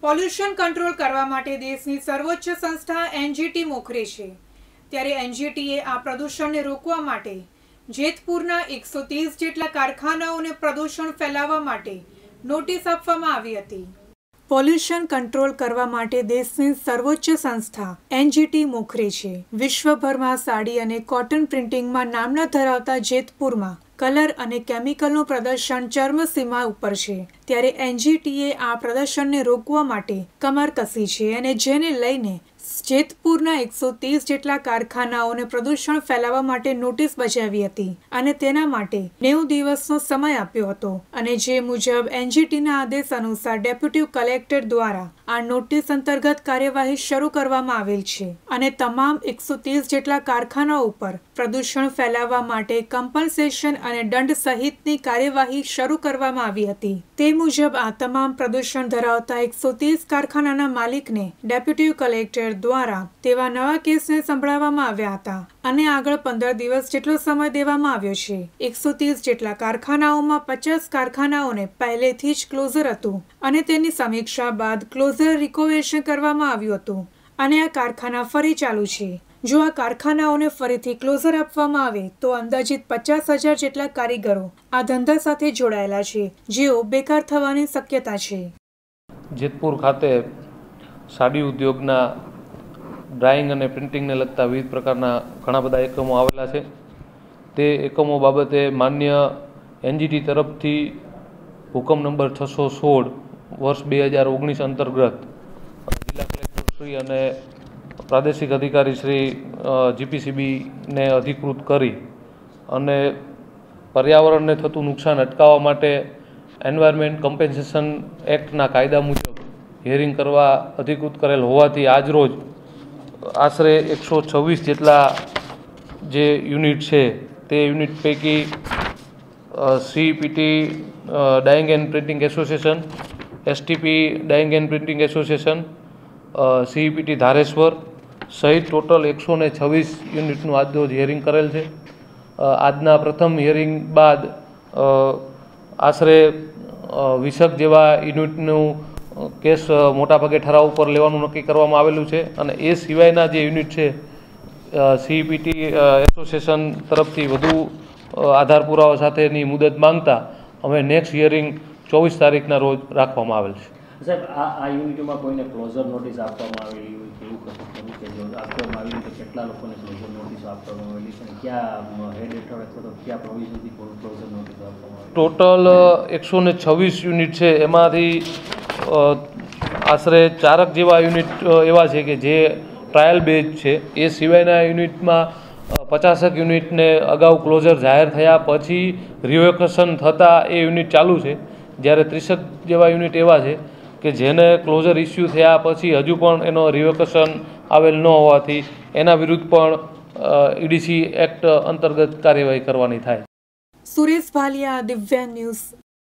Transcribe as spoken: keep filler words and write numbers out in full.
Pollution control કરવા માટે દેશની સર્વોચ્ચ સંસ્થા એનજીટી મોખરે છે, ત્યારે એનજીટીએ આ પ્રદૂષણને રોકવા માટે જેતપુરના એકસો ત્રીસ જેટલા કારખાનાઓને પ્રદૂષણ ફેલાવવા માટે નોટિસ આપવામાં આવી હતી। પોલ્યુશન કંટ્રોલ કરવા માટે દેશની સર્વોચ્ચ સંસ્થા એનજીટી મોખરે છે। વિશ્વભરમાં સાડી અને કોટન પ્રિન્ટિંગમાં નામના ધરાવતા જેતપુરમાં કલર અને કેમિકલનું પ્રદર્શન ચરમસીમા ઉપર છે, ત્યારે એનજીટીએ આ પ્રદર્શનને રોકવા માટે કમર કસી છે અને જેને લઈને જેતપુરના એકસો ત્રીસ જેટલા કારખાનાઓને પ્રદૂષણ ફેલાવવા માટે નોટિસ બજાવી હતી અને તેના માટે નેવું દિવસનો સમય આપ્યો હતો અને જે મુજબ એનજીટીના આદેશ અનુસાર ડેપ્યુટી કલેક્ટર દ્વારા આ નોટિસ અંતર્ગત કાર્યવાહી શરૂ કરવામાં આવેલ છે અને તમામ એકસો ત્રીસ જેટલા કારખાનાઓ ઉપર પ્રદૂષણ ફેલાવવા માટે કમ્પન્સેશન અને દંડ સહિતની કાર્યવાહી શરૂ કરવામાં આવી હતી। તે મુજબ આ તમામ પ્રદૂષણ ધરાવતા એકસો ત્રીસ કારખાનાના માલિકને ડેપ્યુટી કલેક્ટર દ્વારા તેવા નવા કેસને સંભળાવવામાં આવ્યા હતા અને આગળ પંદર દિવસ જેટલો સમય દેવામાં આવ્યો છે। એકસો ત્રીસ જેટલા કારખાનાઓમાં પચાસ કારખાનાઓને પહેલેથી જ ક્લોઝર હતું અને તેની સમીક્ષા બાદ ક્લોઝર રિકોવેશન કરવામાં આવ્યું હતું અને આ કારખાના ફરી ચાલુ છે। જો આ કારખાનાઓને ફરીથી ક્લોઝર આપવામાં આવે તો અંદાજિત પચાસ હજાર જેટલા કારીગરો આ ધંધા સાથે જોડાયેલા છે, જેઓ બેકાર થવાની શક્યતા છે। જેતપુર ખાતે સાડી ઉદ્યોગના ડ્રાઇંગ અને પ્રિન્ટિંગને લગતા વિવિધ પ્રકારના ઘણા બધા એકમો આવેલા છે। તે એકમો બાબતે માન્ય એનજીટી તરફથી હુકમ નંબર છસો સોળ વર્ષ બે હજાર ઓગણીસ અંતર્ગત જિલ્લા કલેક્ટર શ્રી અને પ્રાદેશિક અધિકારી શ્રી જીપીસીબીને અધિકૃત કરી અને પર્યાવરણને થતું નુકસાન અટકાવવા માટે એન્વાયરમેન્ટ કમ્પેન્સેશન એક્ટના કાયદા મુજબ હિયરિંગ કરવા અધિકૃત કરેલ હોવાથી આજરોજ આશરે એકસો છવ્વીસ જેટલા જે યુનિટ છે તે યુનિટ પૈકી CPT dyeing and printing association, STP dyeing and printing association, CPT Dhareshwar સહિત ટોટલ એકસો ને છવ્વીસ યુનિટનું આજરોજ હિયરિંગ કરેલ છે। આજના પ્રથમ હિયરિંગ બાદ આશરે વીસક જેવા યુનિટનું કેસ મોટાભાગે ઠરાવ ઉપર લેવાનું નક્કી કરવામાં આવેલું છે અને એ સિવાયના જે યુનિટ છે સીપીટી એસોસિએશન તરફથી વધુ આધાર પુરાવા સાથેની મુદત માંગતા અમે નેક્સ્ટ હિયરિંગ ચોવીસ તારીખના રોજ રાખવામાં આવેલ છે। સાહેબ, આ આ યુનિટમાં કોઈને ક્લોઝર નોટિસ આપવામાં આવેલી હોય કે એવું કશું કે જો આપવામાં આવેલી તો કેટલા લોકોને ક્લોઝર નોટિસ આપવામાં આવેલી છે અને કયા હેડ હેઠળ અથવા તો કયા પ્રોવિઝનથી ક્લોઝર નોટિસ આપવામાં આવેલી? ટોટલ એકસો ને છવ્વીસ યુનિટ છે, એમાંથી આશરે ચારક જેવા યુનિટ એવા છે કે જે ટ્રાયલ બેઝ છે। એ સિવાયના યુનિટમાં પચાસક યુનિટને અગાઉ ક્લોઝર જાહેર થયા પછી રિવેકેશન થતાં એ યુનિટ ચાલુ છે, જ્યારે ત્રીસક જેવા યુનિટ એવા છે કે જેને ક્લોઝર ઇસ્યુ થયા પછી હજુ પણ એનો રિવેકેશન આવેલ ન હોવાથી એના વિરુદ્ધ પણ ઈડીસી એક્ટ અંતર્ગત કાર્યવાહી કરવાની થાય। સુરેશ ભાલિયા, દિવ્યાંગ ન્યૂઝ,